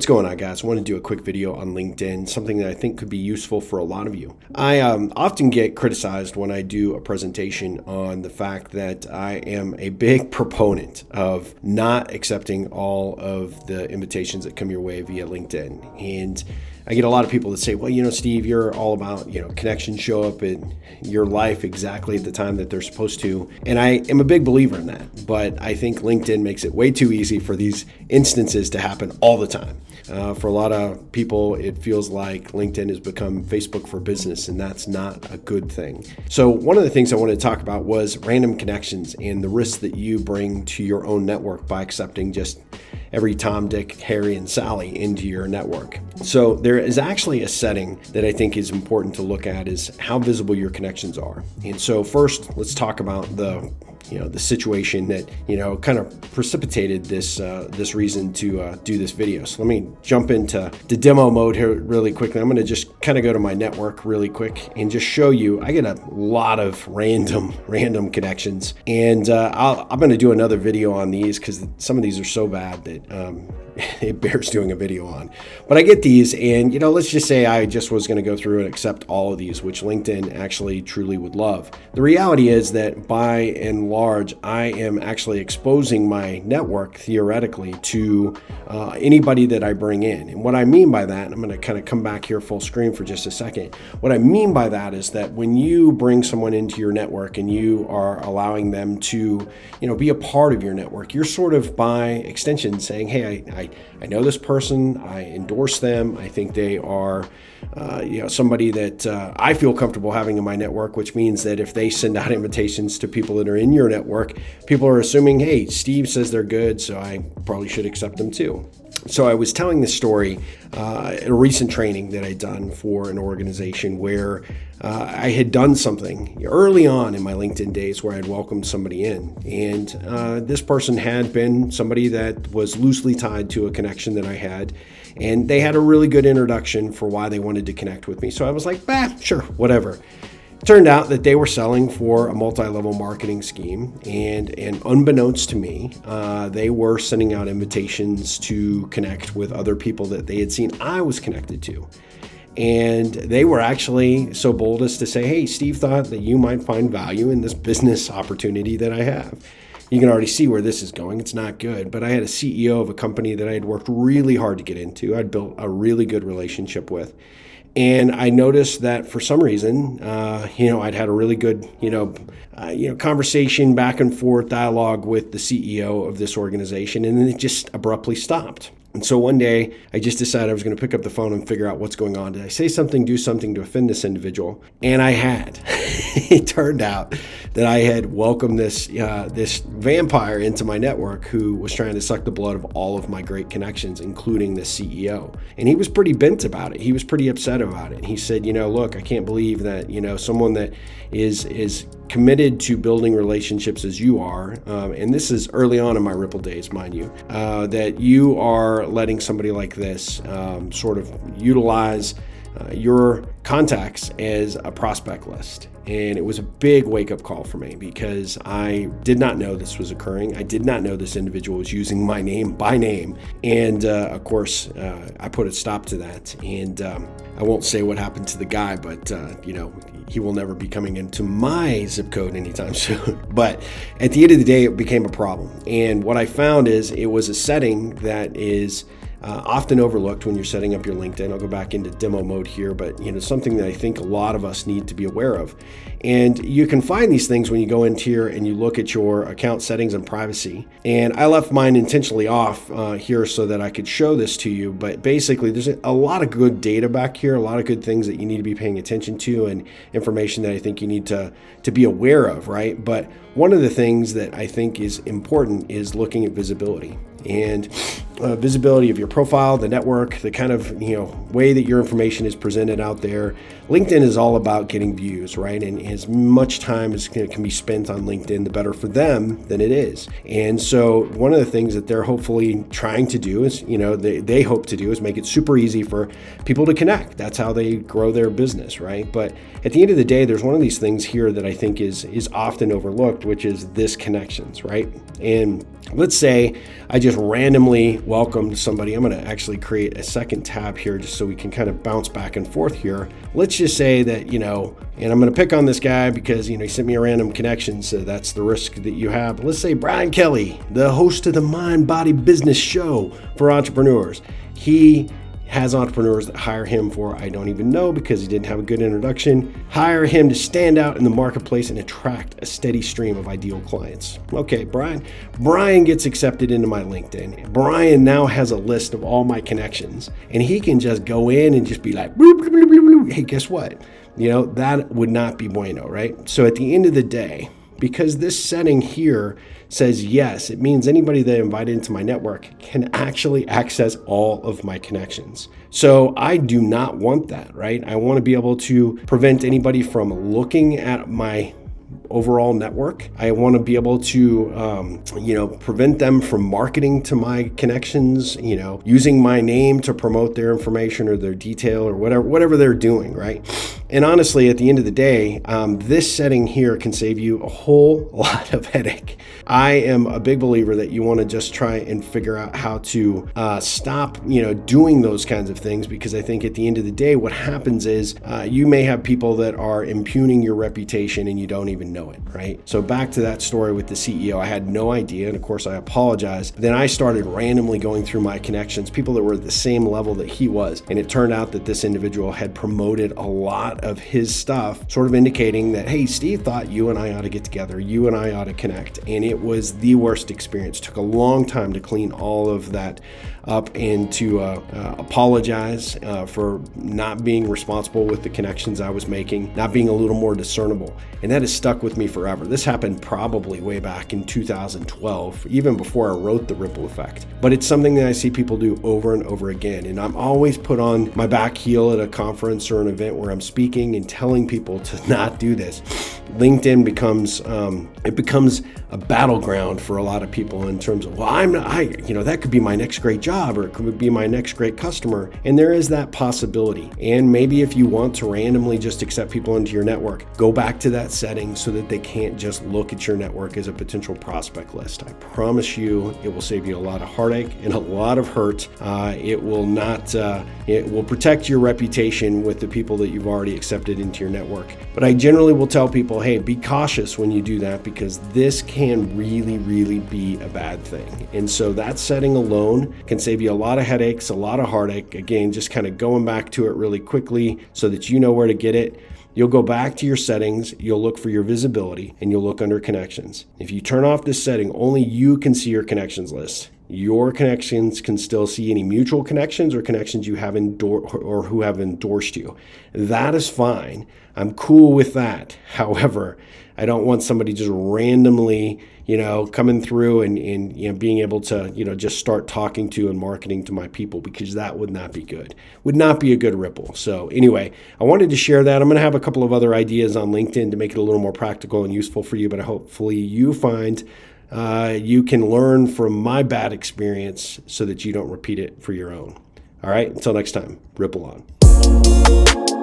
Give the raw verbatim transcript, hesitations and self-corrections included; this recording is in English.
What's going on, guys? I want to do a quick video on LinkedIn, something that I think could be useful for a lot of you. I um, often get criticized when I do a presentation on the fact that I am a big proponent of not accepting all of the invitations that come your way via LinkedIn. And I get a lot of people that say, well, you know, Steve, you're all about, you know, connections show up in your life exactly at the time that they're supposed to. And I am a big believer in that. But I think LinkedIn makes it way too easy for these instances to happen all the time. Uh, for a lot of people, it feels like LinkedIn has become Facebook for business, and that's not a good thing. So one of the things I wanted to talk about was random connections and the risks that you bring to your own network by accepting just every Tom, Dick, Harry, and Sally into your network. So there is actually a setting that I think is important to look at, is how visible your connections are. And so first, let's talk about the you know, the situation that, you know, kind of precipitated this uh, this reason to uh, do this video. So let me jump into the demo mode here really quickly. I'm going to just kind of go to my network really quick and just show you. I get a lot of random, random connections. And uh, I'll, I'm going to do another video on these because some of these are so bad that um, it bears doing a video on. But I get these, and, you know, let's just say I just was going to go through and accept all of these, which LinkedIn actually truly would love. The reality is that by and large, I am actually exposing my network theoretically to uh, anybody that I bring in. And what I mean by that, and I'm going to kind of come back here full screen for just a second. What I mean by that is that when you bring someone into your network and you are allowing them to, you know, be a part of your network, you're sort of by extension saying, hey, I, I, I know this person, I endorse them, I think they are uh, you know, somebody that uh, I feel comfortable having in my network, which means that if they send out invitations to people that are in your network, people are assuming, hey, Steve says they're good, so I probably should accept them too. So I was telling this story uh, at a recent training that I'd done for an organization where uh, I had done something early on in my LinkedIn days where I'd welcomed somebody in. And uh, this person had been somebody that was loosely tied to a connection that I had. And they had a really good introduction for why they wanted to connect with me. So I was like, bah, sure, whatever. Turned out that they were selling for a multi-level marketing scheme, and, and unbeknownst to me, uh, they were sending out invitations to connect with other people that they had seen I was connected to. And they were actually so bold as to say, hey, Steve thought that you might find value in this business opportunity that I have. You can already see where this is going. It's not good. But I had a C E O of a company that I had worked really hard to get into. I'd built a really good relationship with. And I noticed that for some reason, uh, you know, I'd had a really good, you know, uh, you know, conversation, back and forth dialogue with the C E O of this organization, and then it just abruptly stopped. And so one day I just decided I was going to pick up the phone and figure out what's going on. Did I say something, do something to offend this individual? And I had. It turned out that I had welcomed this uh, this vampire into my network who was trying to suck the blood of all of my great connections, including the C E O. And he was pretty bent about it. He was pretty upset about it. He said, you know, look, I can't believe that, you know, someone that is is committed to building relationships as you are, um, and this is early on in my Ripple days, mind you, uh, that you are letting somebody like this um, sort of utilize uh, your contacts as a prospect list. And it was a big wake-up call for me because I did not know this was occurring. I did not know this individual was using my name by name. And uh, of course, uh, I put a stop to that. And um, I won't say what happened to the guy, but uh, you know, he will never be coming into my zip code anytime soon. But at the end of the day, it became a problem. And what I found is it was a setting that is Uh, often overlooked when you're setting up your LinkedIn. I'll go back into demo mode here, but you know, something that I think a lot of us need to be aware of. And you can find these things when you go into here and you look at your account settings and privacy. And I left mine intentionally off uh, here so that I could show this to you. But basically, there's a lot of good data back here, a lot of good things that you need to be paying attention to, and information that I think you need to, to be aware of, right? But one of the things that I think is important is looking at visibility. And uh, visibility of your profile, the network, the kind of, you know, way that your information is presented out there. LinkedIn is all about getting views, right? And as much time as can, can be spent on LinkedIn, the better for them than it is. And so one of the things that they're hopefully trying to do is, you know, they, they hope to do is make it super easy for people to connect. That's how they grow their business, right? But at the end of the day, there's one of these things here that I think is, is often overlooked, which is this connections, right? And let's say I just randomly welcome somebody. I'm going to actually create a second tab here just so we can kind of bounce back and forth here. Let's just say that, you know, and I'm going to pick on this guy because, you know, he sent me a random connection, so that's the risk that you have. But let's say Brian Kelly, the host of the Mind Body Business Show for entrepreneurs. He has entrepreneurs that hire him for, I don't even know because he didn't have a good introduction, hire him to stand out in the marketplace and attract a steady stream of ideal clients. Okay, Brian. Brian gets accepted into my LinkedIn. Brian now has a list of all my connections, and he can just go in and just be like, bloop, bloop, bloop, bloop, bloop. Hey, guess what? You know, that would not be bueno, right? So at the end of the day, because this setting here says yes, it means anybody that I invited into my network can actually access all of my connections. So I do not want that, right? I want to be able to prevent anybody from looking at my overall network. I want to be able to, um, you know, prevent them from marketing to my connections, you know, using my name to promote their information or their detail or whatever, whatever they're doing, right? And honestly, at the end of the day, um, this setting here can save you a whole lot of headache. I am a big believer that you want to just try and figure out how to uh, stop, you know, doing those kinds of things, because I think at the end of the day, what happens is uh, you may have people that are impugning your reputation and you don't even know it, right? So back to that story with the C E O, I had no idea, and of course I apologized. Then I started randomly going through my connections, people that were at the same level that he was, and it turned out that this individual had promoted a lot of his stuff, sort of indicating that, hey, Steve thought you and I ought to get together, you and I ought to connect, and it was the worst experience. It took a long time to clean all of that up and to uh, uh, apologize uh, for not being responsible with the connections I was making, not being a little more discernible. And that has stuck with me forever. This happened probably way back in two thousand twelve, even before I wrote The Ripple Effect. But it's something that I see people do over and over again. And I'm always put on my back heel at a conference or an event where I'm speaking and telling people to not do this. LinkedIn becomes, um, it becomes a battleground for a lot of people in terms of, well, I'm not, I, you know, that could be my next great job, or it could be my next great customer. And there is that possibility. And maybe if you want to randomly just accept people into your network, go back to that setting so that they can't just look at your network as a potential prospect list. I promise you, it will save you a lot of heartache and a lot of hurt. Uh, it will not, uh, it will protect your reputation with the people that you've already accepted into your network. But I generally will tell people, hey, be cautious when you do that, because this can really, really be a bad thing. And so that setting alone can save you a lot of headaches, a lot of heartache. Again, just kind of going back to it really quickly so that you know where to get it. You'll go back to your settings, you'll look for your visibility, and you'll look under connections. If you turn off this setting, only you can see your connections list. Your connections can still see any mutual connections or connections you have endorsed or who have endorsed you. That is fine. I'm cool with that. However, I don't want somebody just randomly, you know, coming through and, and you know, being able to, you know, just start talking to and marketing to my people, because that would not be good. Would not be a good ripple. So anyway, I wanted to share that. I'm going to have a couple of other ideas on LinkedIn to make it a little more practical and useful for you, but hopefully you find uh, you can learn from my bad experience so that you don't repeat it for your own. All right, until next time, ripple on.